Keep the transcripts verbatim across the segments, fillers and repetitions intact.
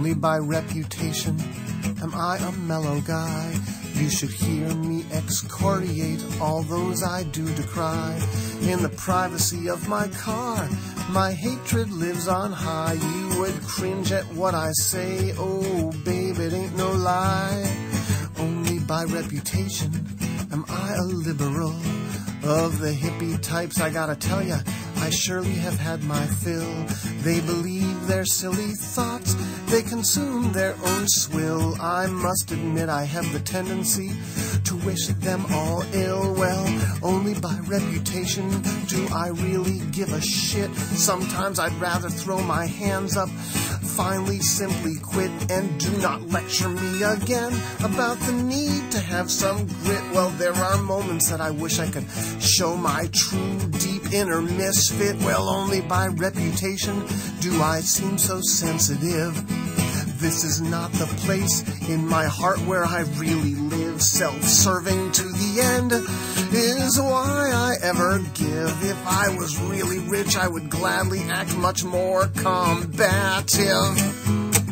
only by reputation am I a mellow guy. You should hear me excoriate all those I do decry. In the privacy of my car, my hatred lives on high. You would cringe at what I say, oh babe, it ain't no lie. Only by reputation am I a liberal. Of the hippie types, I gotta tell ya, I surely have had my fill. They believe their silly thoughts, they consume their own swill. I must admit I have the tendency to wish them all ill. Well, only by reputation do I really give a shit. Sometimes I'd rather throw my hands up, finally simply quit, and do not lecture me again about the need to have some grit. Well, there are moments that I wish I could show my true deep inner misfit. Well, only by reputation do I seem so sensitive. This is not the place in my heart where I really live. Self-serving to the end is why I ever give. If I was really rich, I would gladly act much more combative.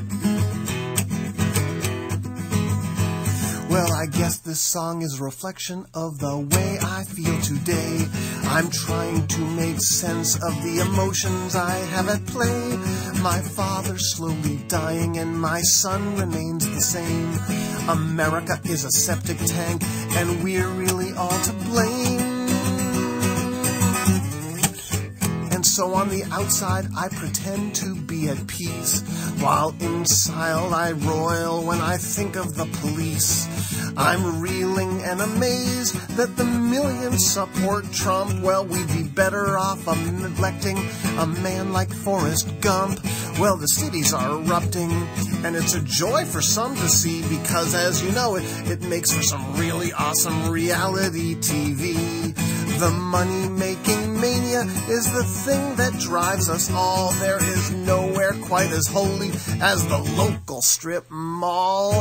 Well, I guess this song is a reflection of the way I feel today. I'm trying to make sense of the emotions I have at play. My father's slowly dying and my son remains the same. America is a septic tank and we're really all to blame. And so on the outside I pretend to be at peace, while inside I roil when I think of the police. I'm reeling and amazed that the millions support Trump. Well, we'd be better off electing a man like Forrest Gump. Well, the cities are erupting, and it's a joy for some to see, because as you know, it, it makes for some really awesome reality T V. The money-making mania is the thing that drives us all. There is nowhere quite as holy as the local strip mall.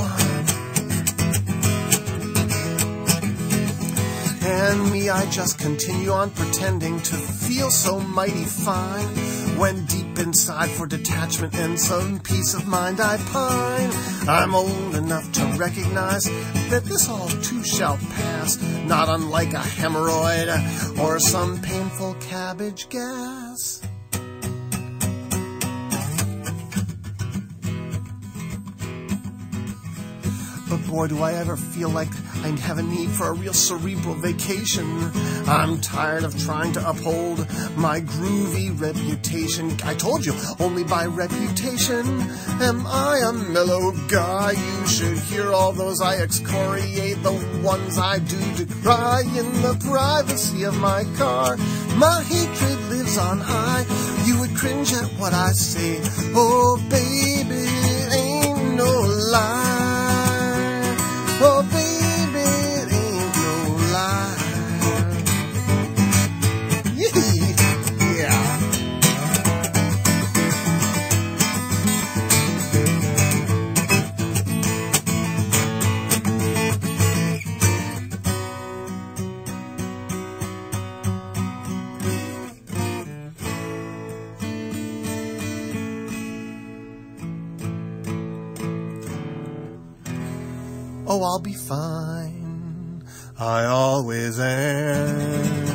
And me, I just continue on pretending to feel so mighty fine, when deep inside for detachment and some peace of mind I pine. I'm old enough to recognize that this all too shall pass, not unlike a hemorrhoid or some painful cabbage gas. But boy, do I ever feel like I have a need for a real cerebral vacation. I'm tired of trying to uphold my groovy reputation. I told you, only by reputation am I a mellow guy. You should hear all those I excoriate, the ones I do decry. In the privacy of my car, my hatred lives on high. You would cringe at what I say, oh baby, it ain't no lie. Oh baby, it ain't no lie. Yeah. Oh, I'll be fine. I always am.